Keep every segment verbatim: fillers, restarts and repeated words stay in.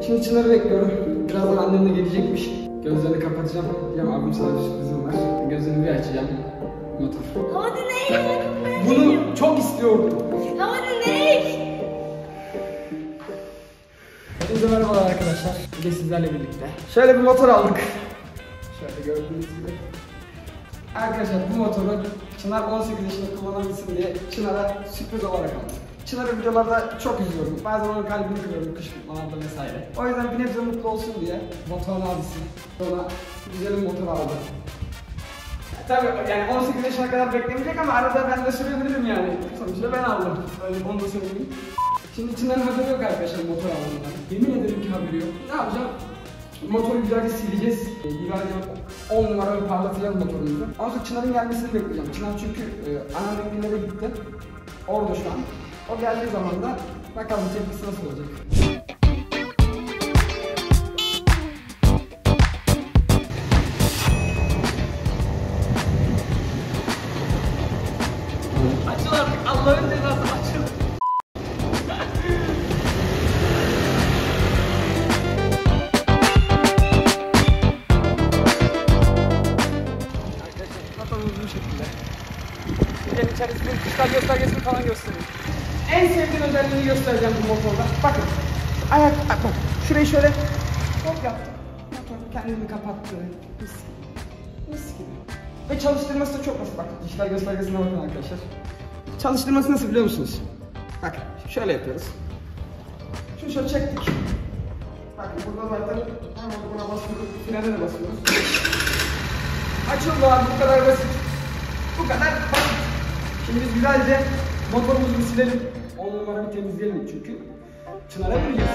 Şimdi Çınar'ı bekliyorum. Birazdan annem de gelecekmiş. Gözlerini kapatacağım. Diyeceğim abim sana bir sürprizim var. Gözlerini bir açacağım. Motor. Hadi ne? Bunu çok istiyordum. Hadi ne? Hepinize merhabalar arkadaşlar. Bugün sizlerle birlikte şöyle bir motor aldık. Şöyle gördüğünüz gibi. Arkadaşlar bu motoru Çınar on sekiz yaşında kullanabilsin diye Çınar'a sürpriz olarak aldım. Çınar'ı videolarda çok üzüyorum. Bazen onun kalbini kırıyorum kışkırtmalarda vesaire. O yüzden bir nebze mutlu olsun diye motorun abisi ona güzel bir motor aldı. Tabii yani on sekiz yaşına kadar beklemeyecek ama arada ben de sürebilirim yani. Sonuçta ben aldım. Öyle onu da söyleyeyim. Şimdi Çınar'ın haberi yok arkadaşlar motor aldığından. Yemin ederim ki haberi yok. Ne yapacağım? Motoru güzelce sileceğiz. Güzelce on numara bir parlatacağız motorumuzu. Ondan sonra Çınar'ın gelmesini bekleyeceğim. Çınar çünkü e, anneannemlere gitti. Orada şu an. O geldiği zaman da bakalım tepkisi nasıl olacak. Açıl artık, Allah'ın cezası açıl. Arkadaşlar motorumuz bu şekilde. Gelin içerisinde kristal göstergesini falan göstereyim. En sevdiğim özelliğini göstereceğim bu motorda. Bakın. Ayak, bak şurayı şöyle hop yaptım. Motor kendini kapattı. Mis gibi. Mis gibi. Ve çalıştırması da çok basit. Bakın dijital göstergesine bakın arkadaşlar. Çalıştırması nasıl biliyor musunuz? Bakın şöyle yapıyoruz. Şunu şöyle çektik. Bakın burada zaten hemen buna basıyoruz. Frene de basıyoruz. Açıldı abi, bu kadar basit. Bu kadar basit. Şimdi biz güzelce motorumuzu silelim. on numara bir temizleyelim çünkü Çınar'a vereceğiz.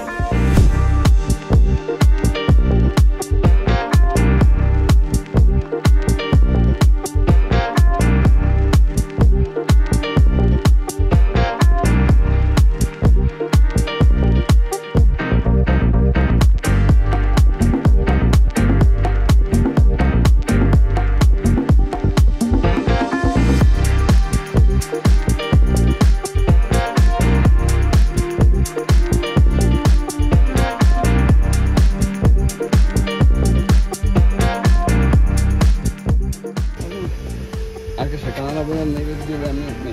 Arkadaşlar kanala abone olmayı ve videoyu beğenmeyi unutmayın.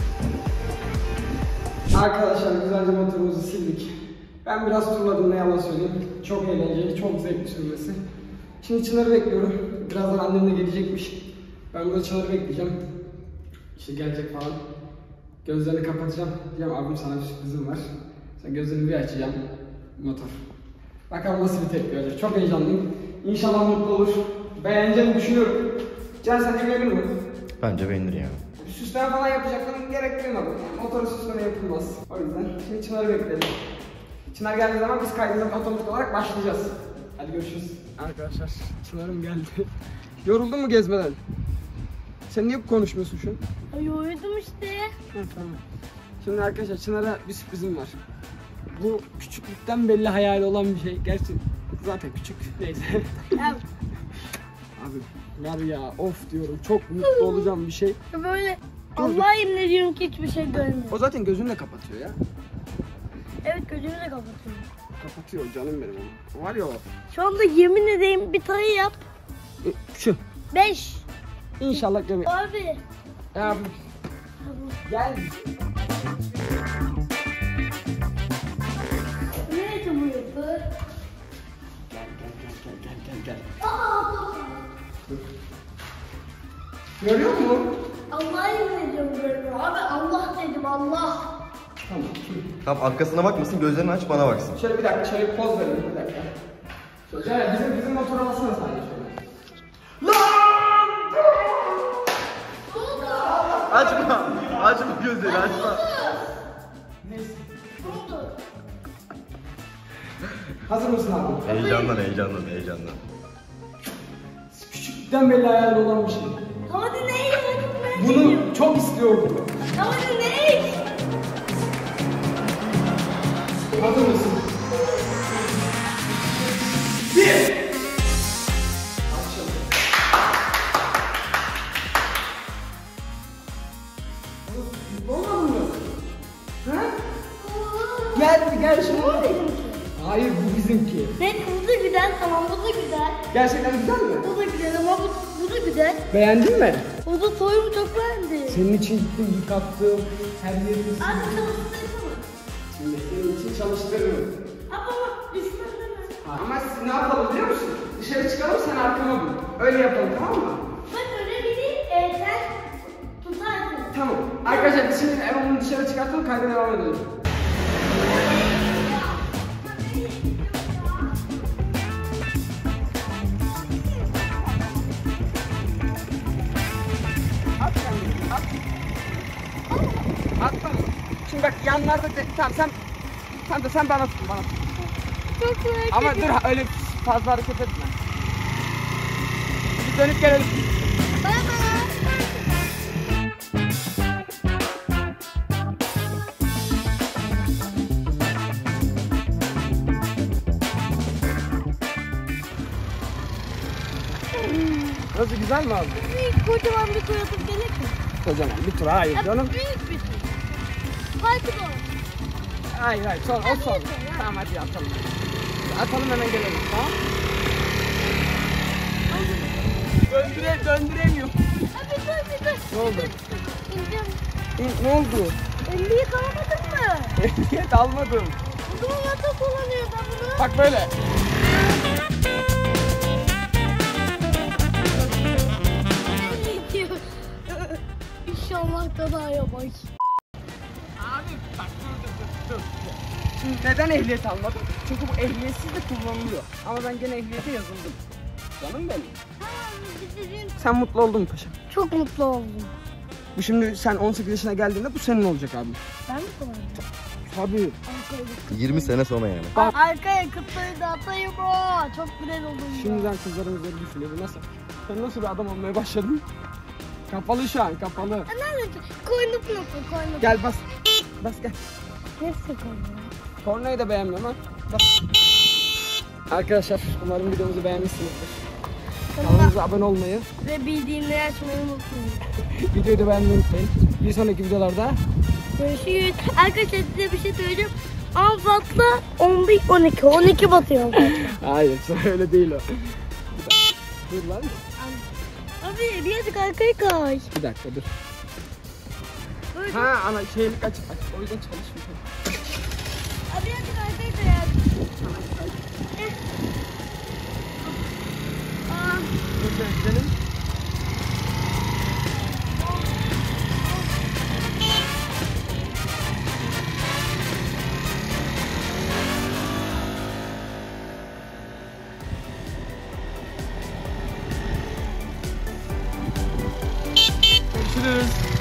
Arkadaşlar güzelce motorumuzu sildik. Ben biraz turladım, ne yalan söyleyeyim. Çok eğlenceli, çok zevkli sürmesi. Şimdi Çınar'ı bekliyorum. Birazdan annem de gelecekmiş. Ben burada Çınar'ı bekleyeceğim. İşte gelecek falan. Gözlerini kapatacağım. Diyeceğim abim sana bir sürprizim var. Sen gözlerini bir açacağım. Motor. Bakalım nasıl bir tepki verecek. Çok heyecanlıyım. İnşallah mutlu olur. Beğeneceğini düşünüyorum. Can sen de memnun musun? Bence beğenir ya. Süsleme falan yapacaktım, gerek duymadım. Yani motoru süsleme yapılmaz. O yüzden şimdi Çınar'ı bekleyelim. Çınar geldiği zaman biz kaydımıza otomatik olarak başlayacağız. Hadi görüşürüz. Arkadaşlar Çınar'ım geldi. Yoruldun mu gezmeden? Sen niye konuşmuyorsun şu an? Yoruldum işte. Ha, tamam. Şimdi arkadaşlar Çınar'a bir sürprizim var. Bu küçüklükten belli hayali olan bir şey. Gerçi zaten küçük, neyse. Abi var ya, of diyorum, çok mutlu olacağım bir şey. Böyle Allah'a yemin ediyorum ki hiçbir şey görmüyorum. O zaten gözünü de kapatıyor ya. Evet, gözümü de kapatıyorum. Kapatıyor canım benim onu. Var ya o. Şu anda yemin edeyim bir tane yap. E, şu. Beş. İnşallah görmüyor. Abi. Ya abi. Gel. Nerede bu yapı? Gel gel gel gel gel gel gel. Aa! Dur. Görüyor musun? Allah'a yemin ediyorum görmüyorum. Abi Allah dedim, Allah. Tamam. Tamam, arkasına bakmasın, gözlerini aç, bana baksın. Şöyle bir dakika, şöyle bir poz verelim bir dakika. Şöyle bizim bizim motora basana sadece şöyle. Lan! Açma! Açma gözleri, açma! Neyse. Hazır mısın abi? Heyecandan, heyecandan, heyecandan. Küçükten belli hayal olan bir şey. Hadi ne? Bunu çok istiyordum. Hadi ne? Hazır mısın? Bir! Açalım. Olmadı mı? Ha? Gel, gel şimdi. Hayır, bu bizim bizimki. Ne? Bu da güzel. Tamam bu da güzel. Gerçekten güzel mi? Bu da güzel ama bu, bu da güzel. Beğendin mi? Bu da soyumu çok beğendi. Senin için gittim yıkattım. Her yerini sildim. Abi çalıştırdı mı? Şimdi senin için çalıştırırım. Ama düşman deme. Ama siz ne yapalım biliyor musun? Dışarı çıkalım sen arkama bin. Öyle yapalım tamam mı? Bak öyle biri e, sen tutarsın. Tamam. Arkadaşlar biz şimdi hemen onu dışarı çıkartalım kayda devam edelim. At sen de, at. At tamam. Şimdi bak yanlarda de, tamam sen sen de sen bana tutun bana tutun. Çok merak Ama ediyorum. dur öyle fazla hareket etme. Biz dönüp gelelim. Bay bay. Nasıl güzel mi abi? Büyük kocaman bir tur atıp gelir mi? Kocaman bir tur hayır Ya canım. büyük bir tur. Parkı da olur. Hayır hayır sonra o Hadi sonra. yeter ya. Tamam hadi atalım. Atalım hemen gelelim tamam. Döndüre, döndüremiyor. Abi dur bir dur. Ne oldu? İneceğim. Ne, ne oldu? elliyi kalamadın mı? Ehliyet almadım. O zaman nasıl kullanıyor da bunu? Bak böyle. İnşallah daha yavaş. Abi bak dur dur dur dur. Şimdi neden ehliyet almadım? Çünkü bu ehliyetsiz de kullanılıyor. Ama ben gene ehliyete yazıldım. Canım benim. Sen mutlu oldun mu paşam? Çok mutlu oldum. Bu şimdi sen on sekiz yaşına geldiğinde bu senin olacak abi. Ben mi kullandım? Tabii. yirmi sene sonra yani. Bak. Arkaya kıtlayı da atayım o. Çok güzel oldu. Şimdiden kızların üzeri düşünüyor. Bu nasıl? Sen nasıl bir adam olmaya başladın? Kapalı şu an, kapalı. Nerede? Koynuk nasıl? Koynuk. Gel bas. Bas gel. Neresi koynuk? Kornayı da beğenmiyorum ha. Bas. Arkadaşlar umarım videomuzu beğenmişsinizdir. Kanalımıza abone olmayı, Ve bildiğinleri açmayı unutmayın. videoyu da beğenmeyi unutmayın. Bir sonraki videolarda Görüşürüz. Arkadaşlar size bir şey söyleyeceğim. Amzat'la on bir on iki. on iki batıyor. hayır öyle değil o. Dur lan. Abi birazcık arkaya kay. Bir dakika dur. Böyle. Ha ana şeylik açık açık. O yüzden çalışmıyor. Abi birazcık arkaya kay. Eh. Aa. Dur gel, gidelim. Görüşürüz.